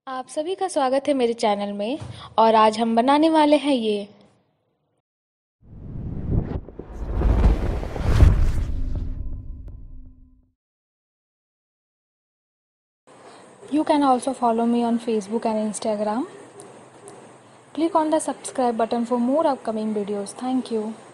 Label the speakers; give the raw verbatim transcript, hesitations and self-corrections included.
Speaker 1: आप सभी का स्वागत है मेरे चैनल में। और आज हम बनाने वाले हैं ये। You can also follow me on Facebook and Instagram. Click on the subscribe button for more upcoming videos. Thank you.